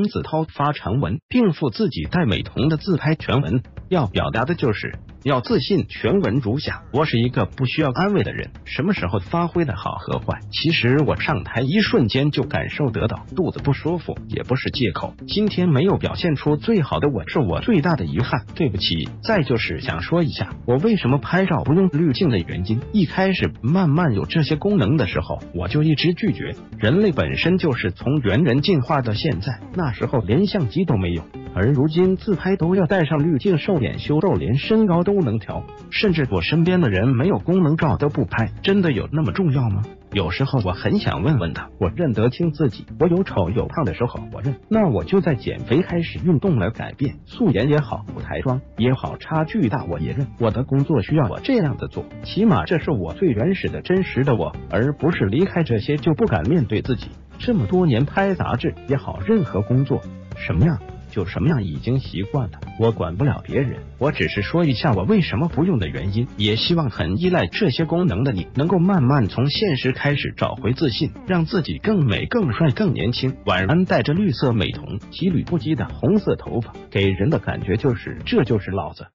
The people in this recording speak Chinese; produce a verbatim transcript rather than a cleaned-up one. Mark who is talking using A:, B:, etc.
A: 子韬发长文，并附自己戴美瞳的自拍全文，要表达的就是要自信，全文如下：我是一个不需要安慰的人，什么时候发挥的好和坏，其实我上台一瞬间就感受得到，肚子不舒服也不是借口，今天没有表现出最好的我是我最大的遗憾，对不起。再就是想说一下我为什么拍照不用滤镜的原因，一开始慢慢有这些功能的时候，我就一直拒绝，人类本身就是从猿人进化到现在，那时候连相机都没有，而如今自拍都要带上滤镜，瘦脸修肉，连身高都能调，甚至我身边的人没有功能照都不拍，真的有那么重要吗？有时候我很想问问他，我认得清自己，我有丑有胖的时候我认，那我就在减肥开始运动来改变，素颜也好，舞台妆也好，差距大我也认，我的工作需要我这样的做，起码这是我最原始的真实的我，而不是离开这些就不敢面对自己。这么多年拍杂志也好，任何工作什么样就什么样，已经习惯了，我管不了别人，我只是说一下我为什么不用的原因，也希望很依赖这些功能的你能够慢慢从现实开始找回自信，让自己更美更帅更年轻。晚安戴着绿色美瞳，几缕不羁的红色头发，给人的感觉就是这就是老子。